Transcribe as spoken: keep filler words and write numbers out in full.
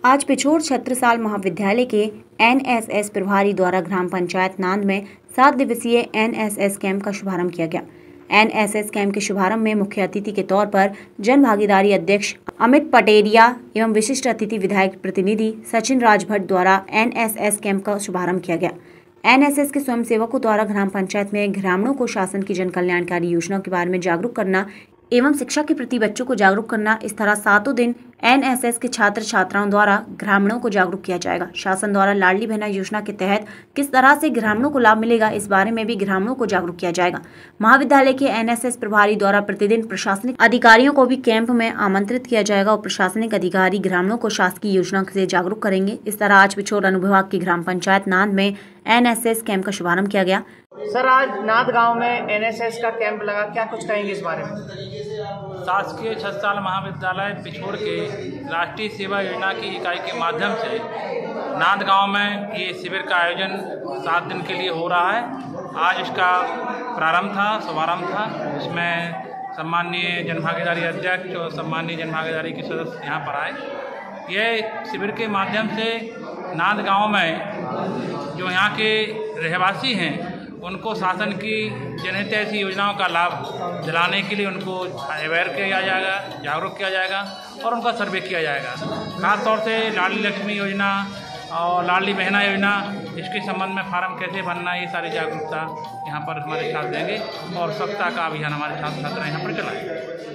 आज पिछोर छत्रसाल महाविद्यालय के एन एस एस प्रभारी द्वारा ग्राम पंचायत नांद में सात दिवसीय एन एस एस कैंप का शुभारंभ किया गया। एन एस एस कैंप के शुभारंभ में मुख्य अतिथि के तौर पर जन भागीदारी अध्यक्ष अमित पटेरिया एवं विशिष्ट अतिथि विधायक प्रतिनिधि सचिन राजभट्ट द्वारा एन एस एस कैंप का शुभारंभ किया गया। एन एस एस के स्वयंसेवकों द्वारा ग्राम पंचायत में ग्रामीणों को शासन की जन कल्याणकारी योजनाओं के बारे में जागरूक करना एवं शिक्षा के प्रति बच्चों को जागरूक करना। इस तरह सातों दिन एन एस एस के छात्र छात्राओं द्वारा ग्रामीणों को जागरूक किया जाएगा। शासन द्वारा लाडली बहना योजना के तहत किस तरह से ग्रामीणों को लाभ मिलेगा, इस बारे में भी ग्रामीणों को जागरूक किया जाएगा। महाविद्यालय के एन एस एस प्रभारी द्वारा प्रतिदिन प्रशासनिक अधिकारियों को भी कैंप में आमंत्रित किया जाएगा और प्रशासनिक अधिकारी ग्रामीणों को शासकीय योजनाओं से जागरूक करेंगे। इस तरह आज पिछोर अनुविभाग की ग्राम पंचायत नांद में एन एस एस कैंप का शुभारंभ किया गया। सर, आज नांद गांव में एन एस एस का कैंप लगा, क्या कुछ कहेंगे इस बारे में? शासकीय छत्रसाल महाविद्यालय पिछोर के राष्ट्रीय सेवा योजना की इकाई के माध्यम से नांद गांव में ये शिविर का आयोजन सात दिन के लिए हो रहा है। आज इसका प्रारंभ था, शुभारंभ था। इसमें सम्माननीय जनभागीदारी अध्यक्ष और सम्माननीय जनभागीदारी के सदस्य यहाँ पर आए। यह शिविर के माध्यम से नांद गांव में जो यहाँ के रहवासी हैं उनको शासन की जनहित ऐसी योजनाओं का लाभ दिलाने के लिए उनको अवेयर किया जाएगा, जागरूक किया जाएगा और उनका सर्वे किया जाएगा। खास तौर से लाडली लक्ष्मी योजना और लाडली बहना योजना, इसके संबंध में फार्म कैसे भरना, ये सारी जागरूकता यहाँ पर हमारे साथ देंगे और स्वच्छता का अभियान हमारे साथ साथ यहाँ पर चलाएंगे।